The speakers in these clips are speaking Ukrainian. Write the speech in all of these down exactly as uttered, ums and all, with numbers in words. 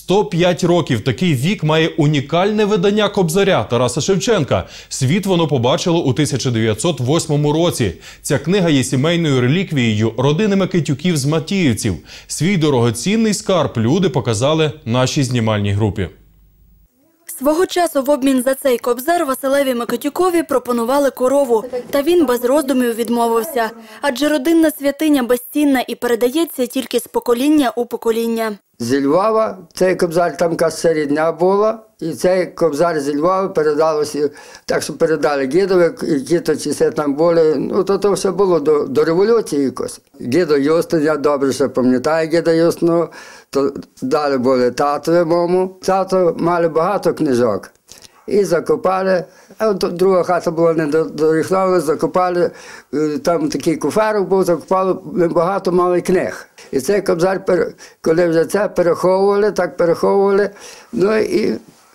сто п'ять років. Такий вік має унікальне видання Кобзаря Тараса Шевченка. Світ воно побачило у тисяча дев'ятсот восьмому році. Ця книга є сімейною реліквією родини Микитюків з Матіївців. Свій дорогоцінний скарб люди показали нашій знімальній групі. Свого часу в обмін за цей кобзар Василеві Микитюкові пропонували корову, та він без роздумів відмовився. Адже родинна святиня безцінна і передається тільки з покоління у покоління. Зі Львова цей кобзар, там якась рідня була, і цей кобзар зі Львова передалося, так що передали дідові, які то часи там були, ну то, то все було до, до революції якось. Дідо Юстин, я добре ще пам'ятаю діда Юстину, то далі були татові мому. Тато мали багато книжок і закопали, а друга хата була не доріхлена, закопали, там такий куферок був, закопали, багато мали книг. І цей кобзар, коли вже це переховували, так переховували, ну і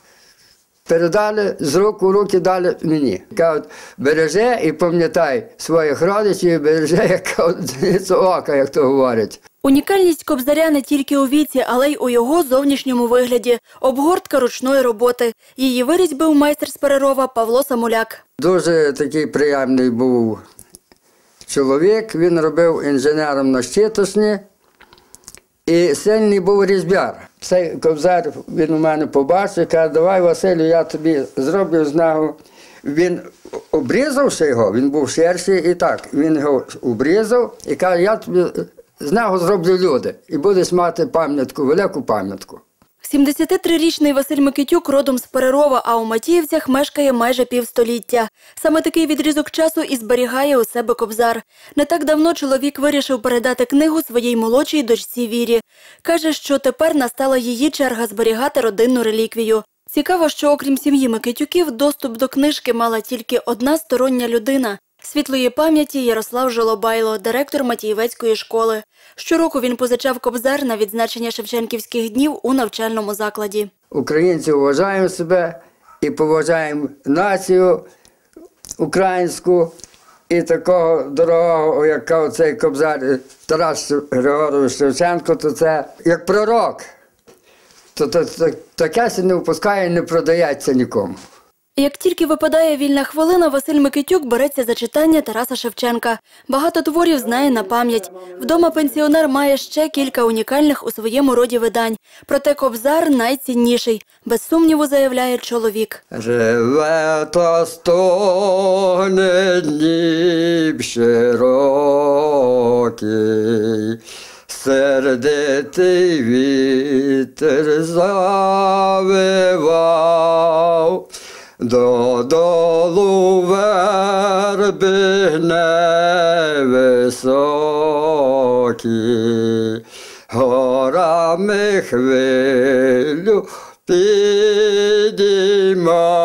передали з рук у руки, дали мені. Кажуть, бережи і пам'ятай своїх родичів, бережи, як з ока, як то говорять. Унікальність кобзаря не тільки у віці, але й у його зовнішньому вигляді. Обгортка ручної роботи. Її вирізьбив майстер з Перерова Павло Самуляк. Дуже такий приємний був чоловік. Він робив інженером на Щитошні. І сильний був різьбяр. Цей кобзар він у мене побачив, каже, давай, Василю, я тобі зроблю з нього. Він обрізавши його, він був ширший і так, він його обрізав і каже, я тобі з нього зроблю люди і будеш мати пам'ятку, велику пам'ятку. сімдесятитрирічний Василь Микитюк родом з Перерова, а у Матіївцях мешкає майже півстоліття. Саме такий відрізок часу і зберігає у себе кобзар. Не так давно чоловік вирішив передати книгу своїй молодшій дочці Вірі. Каже, що тепер настала її черга зберігати родинну реліквію. Цікаво, що окрім сім'ї Микитюків, доступ до книжки мала тільки одна стороння людина. Світлої пам'яті Ярослав Жолобайло, директор Матіївецької школи. Щороку він позичав кобзар на відзначення Шевченківських днів у навчальному закладі. Українці вважаємо себе і поважаємо націю українську. І такого дорогого, як оцей кобзар Тарас Григорович Шевченко, то це як пророк. То, то, то, таке се не випускає і не продається нікому. Як тільки випадає вільна хвилина, Василь Микитюк береться за читання Тараса Шевченка. Багато творів знає на пам'ять. Вдома пенсіонер має ще кілька унікальних у своєму роді видань. Проте кобзар найцінніший. Без сумніву, заявляє чоловік. Реве та стогне Дніп широкий, сердитий вітер завивав, додолу верби невисокі, горами хвилю підійма.